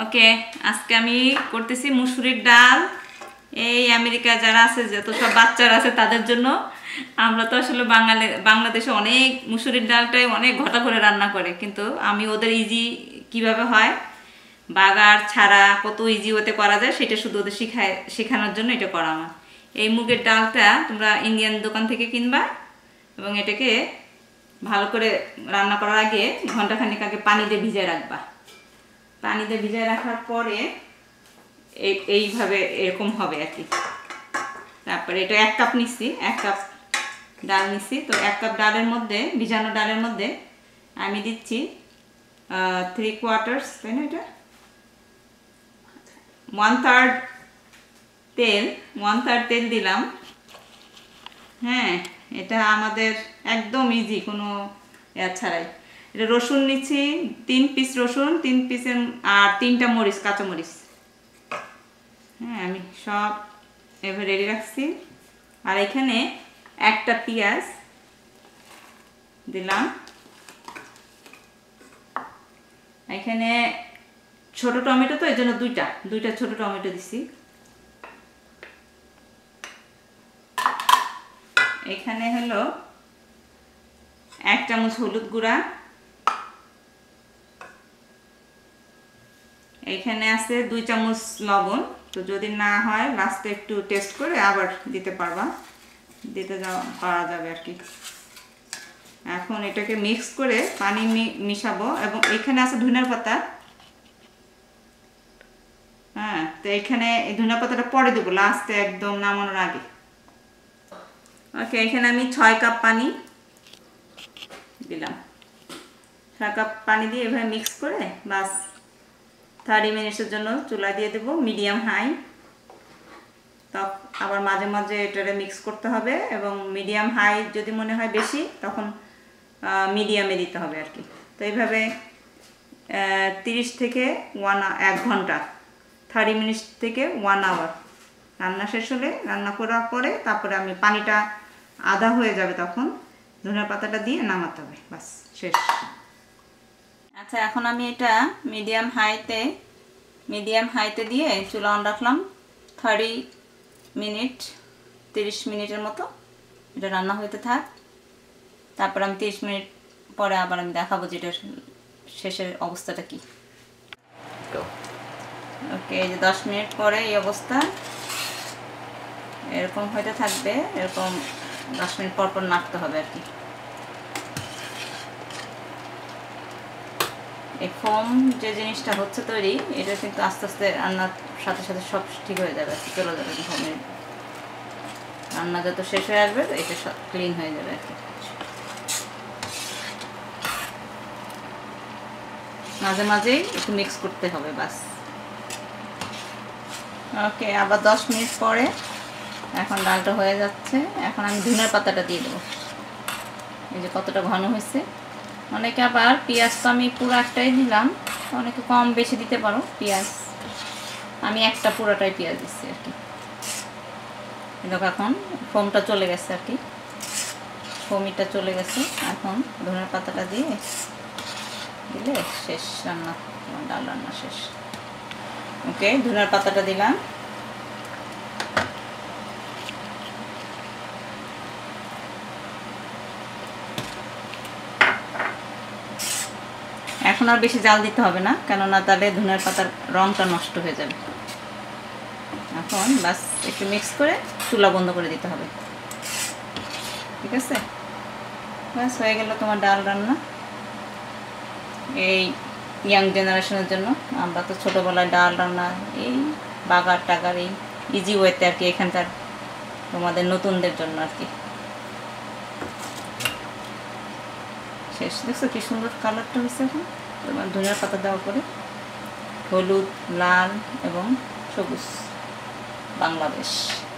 ওকে, আজকে আমি করতেছি মুসুরির ডাল। এই আমেরিকা যারা আছে, যত সব বাচ্চারা আছে তাদের জন্য। আমরা তো আসলে বাংলাদেশে অনেক মুসুরির ডালটাই অনেক ঘটা করে রান্না করে, কিন্তু আমি ওদের ইজি কিভাবে হয়, বাগার ছাড়া কত ইজি ওতে করা যায় সেটা শুধু ওদের শেখানোর জন্য এটা করা আমার। এই মুগের ডালটা তোমরা ইন্ডিয়ান দোকান থেকে কিনবা এবং এটাকে ভালো করে রান্না করার আগে ঘন্টাখানেক আগে পানি দিয়ে ভিজিয়ে রাখবা। পানি দিয়ে ভিজিয়ে রাখার পরে এইভাবে এরকম হবে আর কি। তারপরে এটা 1 কাপ নিচ্ছি, 1 কাপ ডাল নিচ্ছি। তো 1 কাপ ডালের মধ্যে, ভিজানো ডালের মধ্যে আমি দিচ্ছি 3/4, তাই না, এটা 1/3 তেল, 1/3 তেল দিলাম। হ্যাঁ, এটা আমাদের একদম ইজি, কোনো ছাড়াই। এটা রসুন নিচ্ছি 3 পিস রসুন, 3 পিসের আর 3টা মরিচ, কাঁচা মরিচ। হ্যাঁ, আমি সব এভাবে রেডি রাখছি। আর এখানে একটা পেঁয়াজ দিলাম। এখানে ছোট টমেটো, তো এই জন্য দুইটা ছোট টমেটো দিছি। এখানে হলো 1 চামচ হলুদ গুঁড়া, এখানে আছে 2 চামচ লবণ। তো যদি না হয় লাস্টে একটু টেস্ট করে আবার দিতে পারবা, পারা যাবে আর কি। এখন এটাকে মিক্স করে পানি মিশাবো। এবং এখানে আছে ধনিয়ার পাতা। হ্যাঁ, তো এখানে এই ধনিয়া পাতাটা পরে দেবো লাস্টে, একদম নামানোর আগে। ওকে, এখানে আমি 6 কাপ পানি দিলাম। 6 কাপ পানি দিয়ে এভাবে মিক্স করে বাস 30 মিনিটের জন্য চুলা দিয়ে দেবো, মিডিয়াম হাই। তো আবার মাঝে মাঝে এটারে মিক্স করতে হবে, এবং মিডিয়াম হাই যদি মনে হয় বেশি তখন মিডিয়ামে দিতে হবে আর কি। তো এইভাবে 30 থেকে 1 ঘন্টা, 30 মিনিট থেকে 1 আওয়ার রান্না শেষ হলে, রান্না করার পরে তারপরে আমি পানিটা আধা হয়ে যাবে, তখন ধনিয়া পাতাটা দিয়ে নামাতে হবে, বাস শেষ। আচ্ছা, এখন আমি এটা মিডিয়াম হাইতে দিয়ে চুলা অন রাখলাম 30 মিনিটের মতো। এটা রান্না হইতে থাক। তারপর আমি 30 মিনিট পরে আবার আমি দেখাবো যে এটার শেষের অবস্থাটা কি। ওকে, এই যে 10 মিনিট পরে এই অবস্থা, এরকম হইতে থাকবে। এরকম 10 মিনিট পর পর নাড়তে হবে আর কি। এই ফোম যে জিনিসটা হচ্ছে তৈরি, এটা কিন্তু আস্তে আস্তে রান্নার সাথে সাথে সব ঠিক হয়ে যাবে, চলে যাবে। ফোমের রান্না যত শেষ হয়ে আসবে এটা সব ক্লিন হয়ে যাবে আর কি। মাঝে মাঝেই একটু মিক্স করতে হবে, বাস। ওকে, আবার 10 মিনিট পরে এখন ডালটা হয়ে যাচ্ছে। এখন আমি ধনিয়ার পাতাটা দিয়ে দেবো। এই যে কতটা ঘন হয়েছে। অনেকে আবার পেঁয়াজ, তো আমি পুরো একটাই দিলাম, অনেকে কম বেশি দিতে পারো পেঁয়াজ। আমি একটা পুরোটাই পেঁয়াজ দিচ্ছি আর কি। দেখো এখন ফোমটা চলে গেছে আর কি, ফোমিটা চলে গেছে। এখন ধনিয়ার পাতাটা দিয়ে দিলে শেষ রান্না, ডাল রান্না শেষ। ওকে, ধনিয়ার পাতাটা দিলাম। এখন আর বেশি জাল দিতে হবে না, কেননা তাহলে ধনিয়ার পাতার রঙটা নষ্ট হয়ে যাবে। এখন বাস একটু মিক্স করে চুলা বন্ধ করে দিতে হবে, ঠিক আছে? বাস হয়ে গেল তোমার ডাল রান্না। এই ইয়াং জেনারেশনের জন্য। আমরা তো ছোটোবেলায় ডাল রান্না এই বাগার টাগার এই ইজি ওয়েতে আর কি, এখানকার তোমাদের নতুনদের জন্য আর কি। শেষ। দেখছো কি সুন্দর কালারটা হয়েছে। এখন তোমার ধনিয়ার পাতা দেওয়ার পরে হলুদ, লাল এবং সবুজ, বাংলাদেশ।